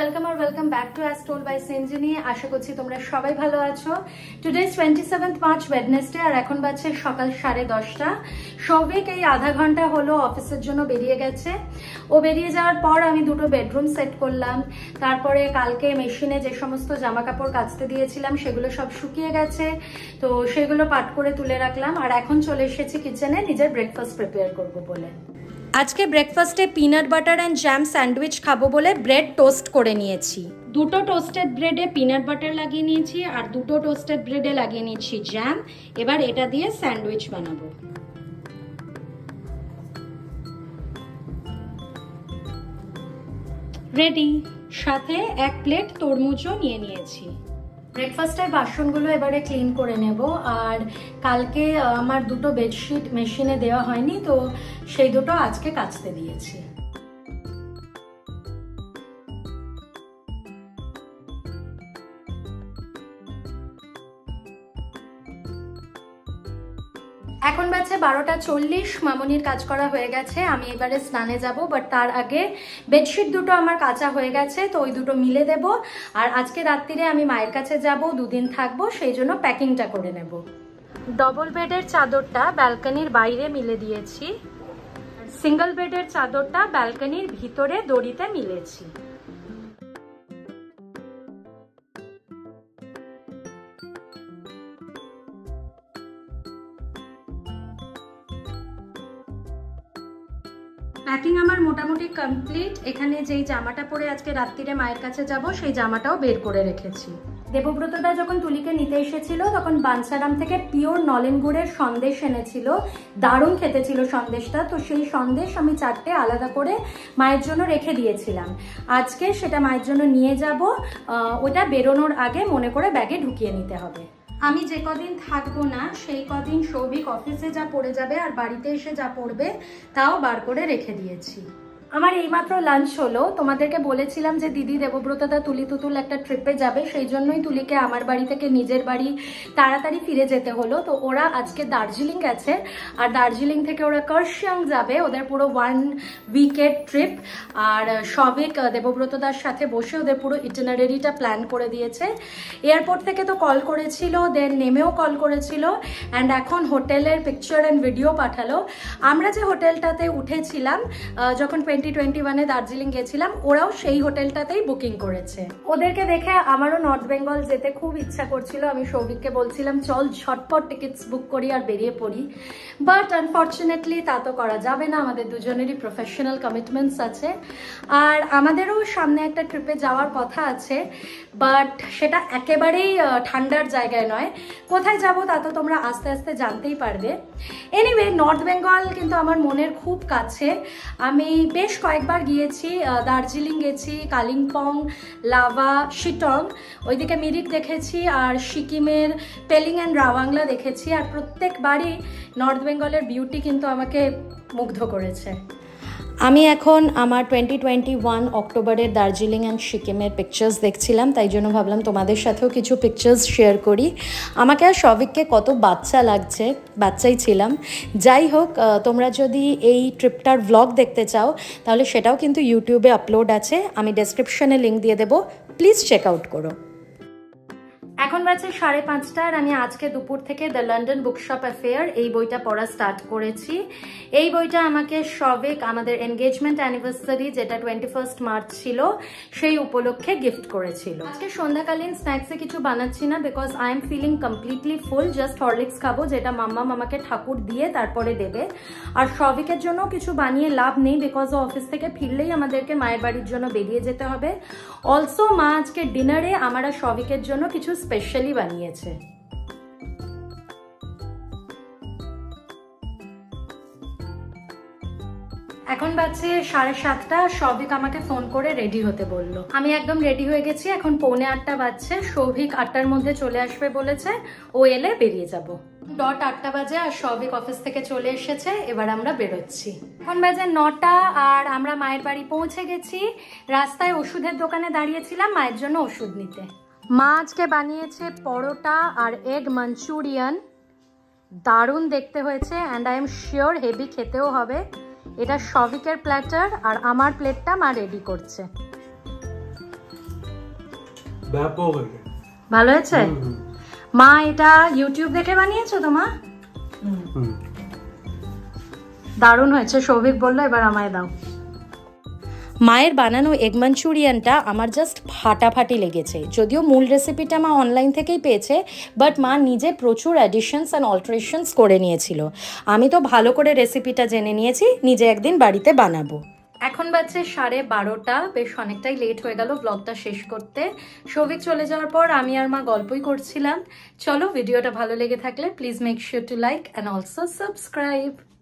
welcome back to As Told by Sanjini. আশা করছি তোমরা সবাই ভালো আছো। Today is 27th March Wednesday আর এখন বাজে সকাল 10:30। সৌভিক এই আধা ঘন্টা হলো অফিসের জন্য বেরিয়ে গেছে। ও বেরিয়ে যাওয়ার পর আমি দুটো বেডরুম সেট করলাম। তারপরে কালকে মেশিনে যে সমস্ত জামা কাপড় কাচতে দিয়েছিলাম সেগুলো সব শুকিয়ে গেছে, তো সেগুলো পাট করে তুলে রাখলাম। আর এখন চলে এসেছি কিচেনে নিজের ব্রেকফাস্ট প্রিপেয়ার করব বলে। আজকে ব্রেকফাস্টে peanut butter and jam sandwich খাবো বলে ব্রেড টোস্ট করে নিয়েছি। দুটো টোস্টেড ব্রেডে পিনাট বাটার লাগিয়ে নিয়েছি আর দুটো টোস্টেড ব্রেডে লাগিয়ে নিয়েছি জ্যাম। এবার এটা দিয়ে স্যান্ডউইচ বানাবো। রেডি, সাথে এক প্লেট তরমুজও নিয়ে নিয়েছি। ব্রেকফাস্টের বাসনগুলো এবারে ক্লিন করে নেব। আর কালকে আমার দুটো বেডশিট মেশিনে দেওয়া হয়নি, তো সেই দুটো আজকে কাচতে দিয়েছি। এখন বাজে 12:40। মামনির কাজ করা হয়ে গেছে, আমি এবারে স্নানে যাব। বাট তার আগে বেডশিট দুটো আমার কাচা হয়ে গেছে, তো ওই দুটো মিলে দেব। আর আজকে রাত্রিরে আমি মায়ের কাছে যাব, দুদিন থাকবো, সেই জন্য প্যাকিংটা করে নেব। ডবল বেডের চাদরটা ব্যালকনির বাইরে মিলে দিয়েছি, সিঙ্গেল বেডের চাদরটা ব্যালকনির ভিতরে দড়িতে মিলেছি। প্যাকিং আমার মোটামুটি কমপ্লিট। এখানে যেই জামাটা পরে আজকে রাত্রিরে মায়ের কাছে যাব সেই জামাটাও বের করে রেখেছি। দেবব্রতদা যখন তুলিকে নিতে এসেছিল তখন বাঞ্ছারাম থেকে পিওর নলেন গুড়ের সন্দেশ এনেছিল। দারুণ খেতে ছিল সন্দেশটা, তো সেই সন্দেশ আমি 4টে আলাদা করে মায়ের জন্য রেখে দিয়েছিলাম। আজকে সেটা মায়ের জন্য নিয়ে যাব। ওটা বেরোনোর আগে মনে করে ব্যাগে ঢুকিয়ে নিতে হবে। আমি যে কদিন থাকবো না সেই কদিন সৌভিক অফিসে যা পড়ে যাবে আর বাড়িতে এসে যা পড়বে তাও বার করে রেখে দিয়েছি। আমার এইমাত্র লাঞ্চ হলো। তোমাদেরকে বলেছিলাম যে দিদি দেবব্রতদা তুলি তুতুল একটা ট্রিপে যাবে, সেই জন্যই তুলিকে আমার বাড়ি থেকে নিজের বাড়ি তাড়াতাড়ি ফিরে যেতে হলো। তো ওরা আজকে দার্জিলিং গেছে আর দার্জিলিং থেকে ওরা কার্শিয়াং যাবে। ওদের পুরো 1 উইকের ট্রিপ। আর সৌভিক দেবব্রতদার সাথে বসে ওদের পুরো ইটিনারিটা প্ল্যান করে দিয়েছে। এয়ারপোর্ট থেকে তো কল করেছিল, দেন নেমেও কল করেছিল, অ্যান্ড এখন হোটেলের পিকচার অ্যান্ড ভিডিও পাঠালো। আমরা যে হোটেলটাতে উঠেছিলাম যখন 2021-এ দার্জিলিং গেছিলাম, ওরাও সেই হোটেলটাতেই বুকিং করেছে। ওদেরকে দেখে আমারও নর্থ বেঙ্গল যেতে খুব ইচ্ছা করছিল। আমি সৌভিককে বলছিলাম চল ঝটপট টিকিটস বুক করি আর বেরিয়ে পড়ি, বাট আনফর্চুনেটলি তা তো করা যাবে না। আমাদের দুজনেরই প্রফেশনাল কমিটমেন্টস আছে আর আমাদেরও সামনে একটা ট্রিপে যাওয়ার কথা আছে, বাট সেটা একেবারেই ঠান্ডার জায়গায় নয়। কোথায় যাব তা তো তোমরা আস্তে আস্তে জানতেই পারবে। এনিওয়ে, নর্থ বেঙ্গল কিন্তু আমার মনের খুব কাছে। আমি বেশ কয়েকবার গিয়েছি, দার্জিলিং গেছি, কালিম্পং, লাভা, শিটং, ওইদিকে মিরিক দেখেছি, আর সিকিমের পেলিং অ্যান্ড রাওয়াংলা দেখেছি। আর প্রত্যেকবারই নর্থ বেঙ্গলের বিউটি কিন্তু আমাকে মুগ্ধ করেছে। আমি এখন আমার 2021 অক্টোবরের দার্জিলিং অ্যান্ড সিকিমের পিকচার্স দেখছিলাম, তাই জন্য ভাবলাম তোমাদের সাথেও কিছু পিকচার্স শেয়ার করি। আমাকে আর সৌভিককে কত বাচ্চা লাগছে, বাচ্চাই ছিলাম। যাই হোক, তোমরা যদি এই ট্রিপটার ভ্লগ দেখতে চাও তাহলে সেটাও কিন্তু ইউটিউবে আপলোড আছে, আমি ডেসক্রিপশনে লিঙ্ক দিয়ে দেবো, প্লিজ চেক আউট করো। এখন বাজে 5:30 আর আমি আজকে দুপুর থেকে দ্য লন্ডন বুকশপ অ্যাফেয়ার এই বইটা পড়া স্টার্ট করেছি। এই বইটা আমাকে সৌভিক আমাদের এনগেজমেন্ট অ্যানিভার্সারি, যেটা 21 মার্চ ছিল, সেই উপলক্ষে গিফট করেছিল। আজকে সন্ধ্যাকালীন স্ন্যাক্সে কিছু বানাচ্ছি না, because I am feeling completely full. Just Horlicks খাবো, যেটা মাম্মা আমাকে ঠাকুর দিয়ে তারপরে দেবে। আর সৌভিকের জন্য কিছু বানিয়ে লাভ নেই, বিকজ ও অফিস থেকে ফিরলেই আমাদেরকে মায়ের বাড়ির জন্য বেরিয়ে যেতে হবে। অলসো মা আজকে ডিনারে আমার আর সৌভিকের জন্য কিছু স্পেশালি বানিয়েছে। এখন বাজে 7:30। সৌভিক আমাকে ফোন করে রেডি হতে বললো। আমি একদম রেডি হয়ে গেছি। এখন 7:45 বাজছে। সৌভিক 8টার মধ্যে চলে আসবে বলেছে, ও এলে বেরিয়ে যাব। 8টা বাজে আর সৌভিক অফিস থেকে চলে এসেছে। এবার আমরা বেরোচ্ছি। এখন বাজে 9টা আর আমরা মায়ের বাড়ি পৌঁছে গেছি। রাস্তায় ওষুধের দোকানে দাঁড়িয়েছিলাম মায়ের জন্য ওষুধ নিতে। মা আজকে বানিয়েছে পরোটা আর এগ মাঞ্চুরিয়ান। দারুণ দেখতে হয়েছে, and I am sure heavy খেতেও হবে। এটা সৌভিকের প্ল্যাটার আর আমার প্লেটটা মা রেডি করছে। ব্যাপক হয়েছে। ভালো হয়েছে? মা এটা ইউটিউব দেখে বানিয়েছো তো মা? দারুণ হয়েছে, সৌভিক বললো এবার আমায় দাও। মায়ের বানানো এগ মাঞ্চুরিয়ানটা আমার জাস্ট ফাটাফাটি লেগেছে। যদিও মূল রেসিপিটা মা অনলাইন থেকেই পেয়েছে, বাট মা নিজে প্রচুর অ্যাডিশনস অ্যান্ড অল্টারেশনস করে নিয়েছিল। আমি তো ভালো করে রেসিপিটা জেনে নিয়েছি, নিজে একদিন বাড়িতে বানাবো। এখন বাজছে 12:30, বেশ অনেকটাই লেট হয়ে গেল ব্লগটা শেষ করতে। সৌভিক চলে যাওয়ার পর আমি আর মা গল্পই করছিলাম। চলো, ভিডিওটা ভালো লেগে থাকলে please make sure to like and also subscribe.